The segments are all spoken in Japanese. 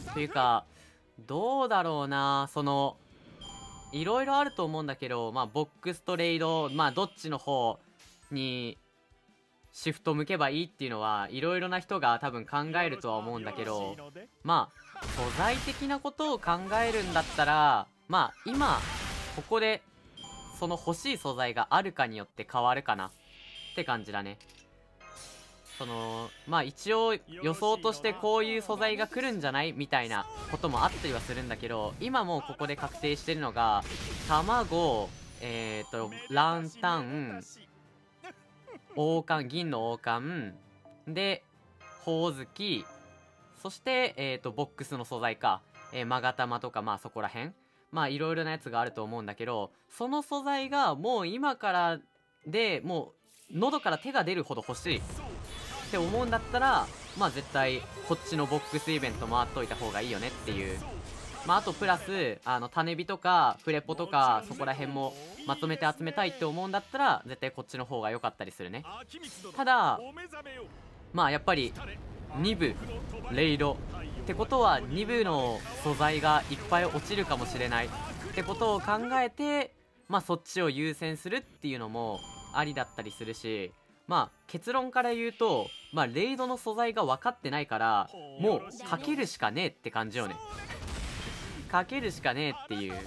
というか、どうだろうな、いろいろあると思うんだけど、まあ、ボックスとレイド、まあ、どっちの方にシフト向けばいいっていうのは、いろいろな人が多分考えるとは思うんだけど、まあ、素材的なことを考えるんだったら、まあ、今、ここで、その欲しい素材があるかによって変わるかなって感じだね。まあ一応予想としてこういう素材が来るんじゃないみたいなこともあったりはするんだけど、今もうここで確定してるのが、卵、ランタン、王冠、銀の王冠、で、ほおずき、そして、ボックスの素材か、勾玉とかまあそこら辺。まあいろいろなやつがあると思うんだけど、その素材がもう今からでもう喉から手が出るほど欲しいって思うんだったら、まあ絶対こっちのボックスイベント回っといた方がいいよねっていう。まああとプラス、種火とかフレポとかそこら辺もまとめて集めたいって思うんだったら、絶対こっちの方が良かったりするね。ただ、まあやっぱり2部、レイドってことは2部の素材がいっぱい落ちるかもしれないってことを考えて、まあそっちを優先するっていうのもありだったりするし、まあ結論から言うと、まあレイドの素材が分かってないから、もうかけるしかねえって感じよね。かけるしかねえっていう。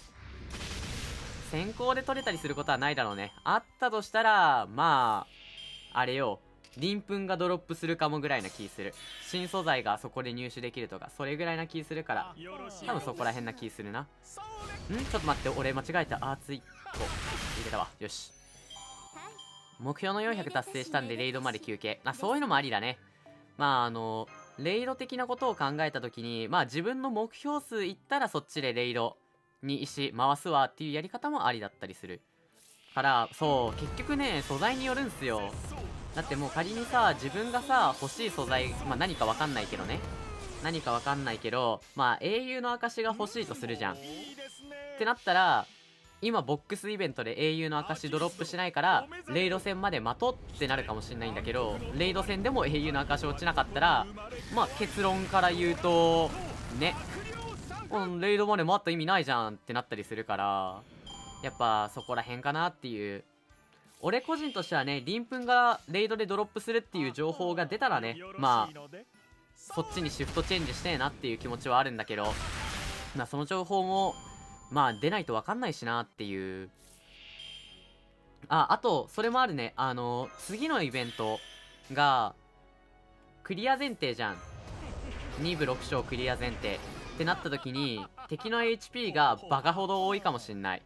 先行で取れたりすることはないだろうね。あったとしたら、まあ、あれよ。鱗粉がドロップするかもぐらいな気する。新素材がそこで入手できるとか、それぐらいな気するから、多分そこら辺な気するな。んちょっと待って、俺間違えた。熱い。入れたわ。よし。目標の400達成したんで、レイドまで休憩。そういうのもありだね。まあ、レイド的なことを考えたときに、まあ自分の目標数いったらそっちでレイドに石回すわっていうやり方もありだったりする。から、そう、結局ね、素材によるんすよ。だってもう仮にさ、自分がさ、欲しい素材、まあ何かわかんないけどね。何かわかんないけど、まあ英雄の証が欲しいとするじゃん。ってなったら、今ボックスイベントで英雄の証ドロップしないから、レイド戦まで待とってなるかもしれないんだけど、レイド戦でも英雄の証落ちなかったら、まあ結論から言うと、ね。レイドまで待った意味ないじゃんってなったりするから、やっぱそこら辺かなっていう。俺個人としてはね、鱗粉がレイドでドロップするっていう情報が出たらね、まあ、そっちにシフトチェンジしてえなっていう気持ちはあるんだけど、まあその情報も、まあ出ないとわかんないしなっていう。あと、それもあるね。次のイベントが、クリア前提じゃん。2部6章クリア前提。ってなった時に、敵の HP がバカほど多いかもしんない。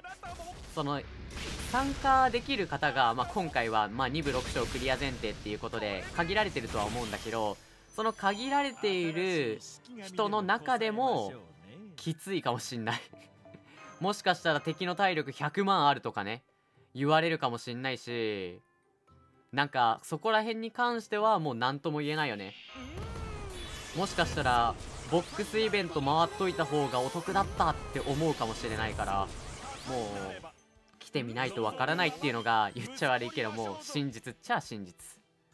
参加できる方が、まあ、今回は、まあ、2部6章クリア前提っていうことで、限られてるとは思うんだけど、その限られている人の中でも、きついかもしんない。もしかしたら敵の体力100万あるとかね、言われるかもしんないし、なんか、そこら辺に関してはもう何とも言えないよね。もしかしたら、ボックスイベント回っといた方がお得だったって思うかもしれないから、もう、来てみないとわからないっていうのが言っちゃ悪いけども、真実っちゃ真実。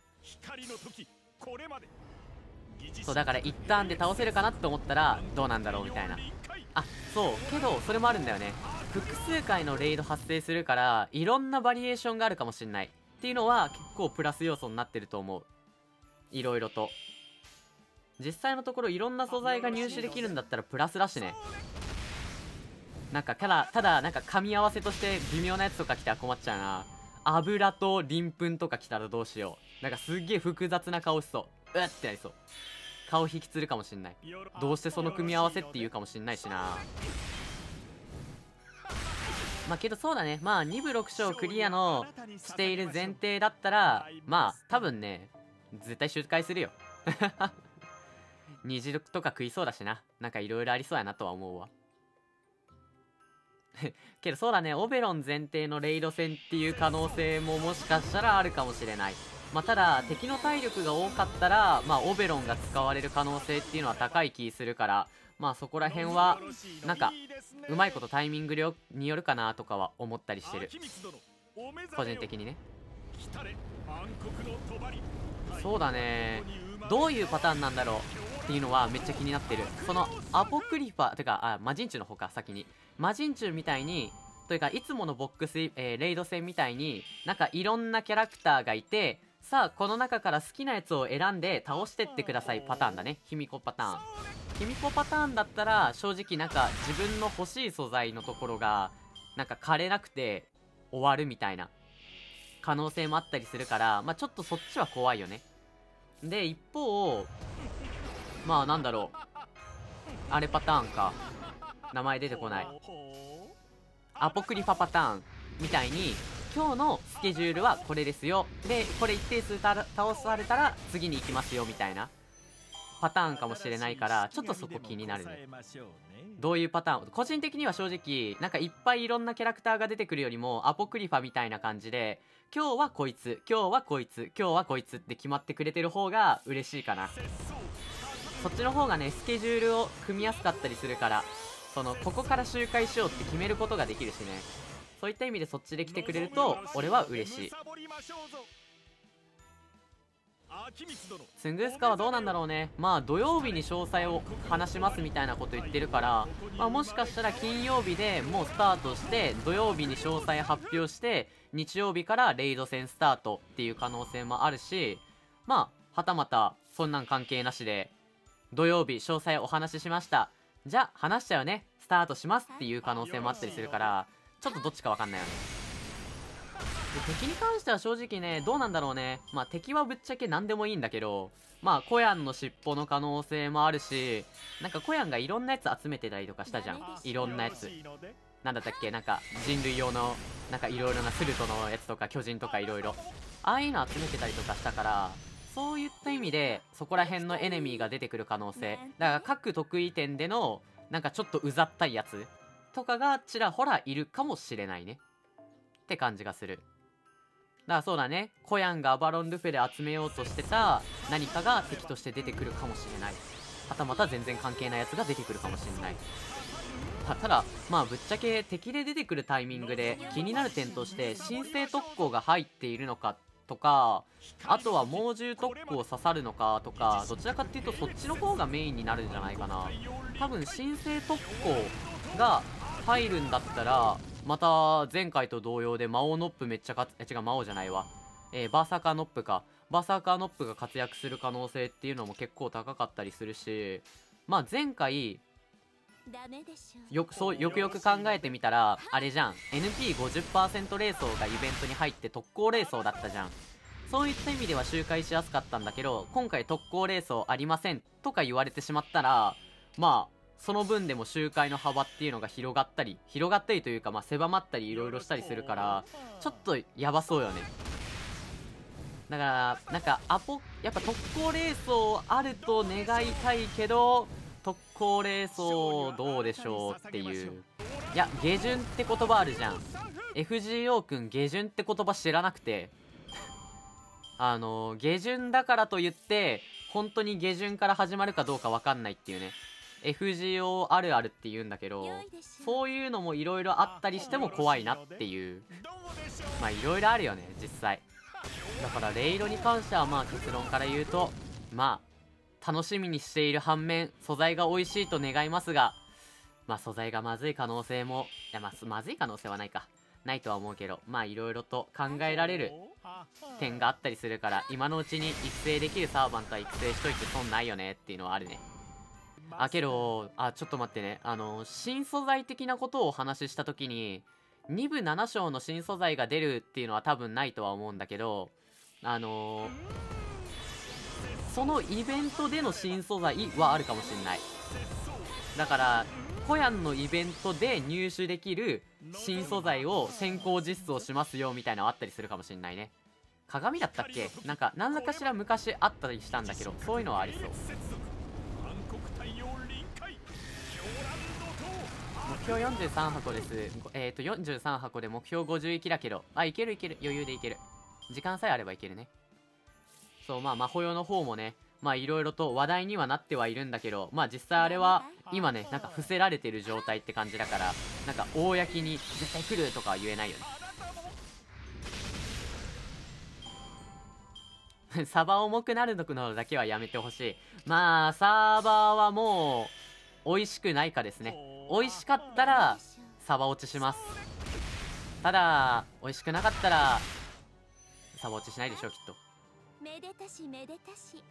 そう、だから一旦で倒せるかなって思ったら、どうなんだろうみたいな。そう、けど、それもあるんだよね。複数回のレイド発生するから、いろんなバリエーションがあるかもしんない。っていうのは、結構プラス要素になってると思う。いろいろと。実際のところいろんな素材が入手できるんだったらプラスだしね。なんか、ただ、なんか噛み合わせとして微妙なやつとか来たら困っちゃうな。油と鱗粉とか来たらどうしよう。なんかすっげえ複雑な顔しそう。ってなりそう。顔引きつるかもしんない。どうしてその組み合わせって言うかもしんないしな。まあけどそうだね。まあ2部6章クリアのしている前提だったら、まあ多分ね、絶対周回するよ。虹とか食いそうだしな。なんかいろいろありそうやなとは思うわ。けどそうだね、オベロン前提のレイド戦っていう可能性ももしかしたらあるかもしれない。まあ、ただ、敵の体力が多かったら、まあ、オベロンが使われる可能性っていうのは高い気するから、まあ、そこら辺は、なんか、うまいことタイミングによるかなとかは思ったりしてる。個人的にね。そうだね。どういうパターンなんだろっていうのはめっちゃ気になってる。そのアポクリファてか魔人中の方か、先に魔人中みたいにというかいつものボックス、レイド戦みたいになんかいろんなキャラクターがいて、さあこの中から好きなやつを選んで倒してってくださいパターンだね。卑弥呼パターン。卑弥呼パターンだったら正直なんか自分の欲しい素材のところがなんか枯れなくて終わるみたいな可能性もあったりするから、まあちょっとそっちは怖いよね。で一方まあなんだろう、あれパターンか、名前出てこない、アポクリファパターンみたいに今日のスケジュールはこれですよ、でこれ一定数倒されたら次に行きますよみたいなパターンかもしれないから、ちょっとそこ気になるね。どういうパターン、個人的には正直なんかいっぱいいろんなキャラクターが出てくるよりもアポクリファみたいな感じで、今日はこいつ今日はこいつ今日はこいつって決まってくれてる方が嬉しいかな。そっちの方がねスケジュールを組みやすかったりするから、ここから周回しようって決めることができるしね。そういった意味でそっちで来てくれると俺は嬉しい。ツングースカはどうなんだろうね。まあ土曜日に詳細を話しますみたいなこと言ってるから、まあ、もしかしたら金曜日でもうスタートして土曜日に詳細発表して日曜日からレイド戦スタートっていう可能性もあるし、まあはたまたそんなん関係なしで土曜日詳細お話ししました、じゃあ話しちゃうねスタートしますっていう可能性もあったりするから、ちょっとどっちか分かんないよね。で敵に関しては正直ねどうなんだろうね。まあ敵はぶっちゃけ何でもいいんだけど、まあコヤンの尻尾の可能性もあるし、なんかコヤンがいろんなやつ集めてたりとかしたじゃん。いろんなやつなんだったっけ、なんか人類用のなんかいろいろなスルトのやつとか巨人とかいろいろああいうの集めてたりとかしたから、そういった意味でそこら辺のエネミーが出てくる可能性だから、各得意点でのなんかちょっとうざったいやつとかがちらほらいるかもしれないねって感じがする。だからそうだね、コヤンがアバロン・ルフェで集めようとしてた何かが敵として出てくるかもしれない。はたまた全然関係ないやつが出てくるかもしれない。ただまあぶっちゃけ敵で出てくるタイミングで気になる点として新生特攻が入っているのかとか、あとは猛獣特攻刺さるのかとか、どちらかっていうとそっちの方がメインになるんじゃないかな。多分新生特攻が入るんだったらまた前回と同様で魔王ノップめっちゃ違う魔王じゃないわ、バーサーカーノップか、バーサーカーノップが活躍する可能性っていうのも結構高かったりするし、まあ前回よくよく考えてみたらあれじゃん、 NP50% レーソーがイベントに入って特攻レーソーだったじゃん。そういった意味では周回しやすかったんだけど、今回特攻レーソーありませんとか言われてしまったら、まあその分でも周回の幅っていうのが広がったりというか、まあ狭まったりいろいろしたりするから、ちょっとやばそうよね。だからなんかやっぱ特攻レーソーあると願いたいけど、特攻レーソーどうでしょうっていう。いや下旬って言葉あるじゃん。 FGO くん下旬って言葉知らなくて下旬だからといって本当に下旬から始まるかどうか分かんないっていうね、 FGO あるあるって言うんだけど、そういうのもいろいろあったりしても怖いなっていう、まあいろいろあるよね実際。だからレイドに関してはまあ結論から言うと、まあ楽しみにしている反面素材が美味しいと願いますが、まあ素材がまずい可能性も、いやまずい可能性はないとは思うけど、まあいろいろと考えられる点があったりするから、今のうちに育成できるサーバントは育成しといて損ないよねっていうのはあるね。けどちょっと待ってね、新素材的なことをお話しした時に2部7章の新素材が出るっていうのは多分ないとは思うんだけど、そのイベントでの新素材はあるかもしれない。だからコヤンのイベントで入手できる新素材を先行実装しますよみたいなのあったりするかもしれないね。鏡だったっけ、なんか何らかしら昔あったりしたんだけど、そういうのはありそう。目標43箱です。43箱で目標50域だけど、いける余裕でいける。時間さえあればいけるね。そう、まあ魔法用の方もね、まあいろいろと話題にはなってはいるんだけど、まあ実際あれは今ねなんか伏せられてる状態って感じだから、なんか公に絶対来るとかは言えないよね。 サバ重くなるのだけはやめてほしい。まあサーバーはもう美味しくないかですね。美味しかったらサバ落ちします。ただ美味しくなかったらサバ落ちしないでしょう、きっと。 めでたしめでたし。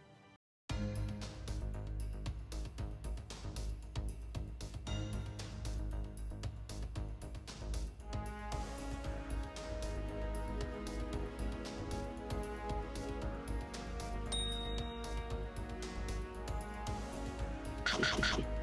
Come.